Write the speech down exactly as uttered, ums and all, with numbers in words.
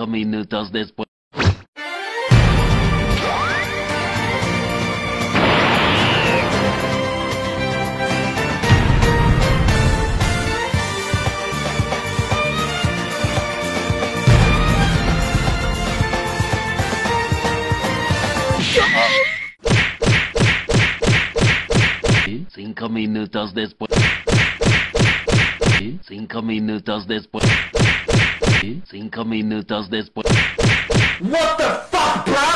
Cinco minutos después. Cinco minutos después. Cinco minutos después. Cinco minutos después. What the fuck, bro?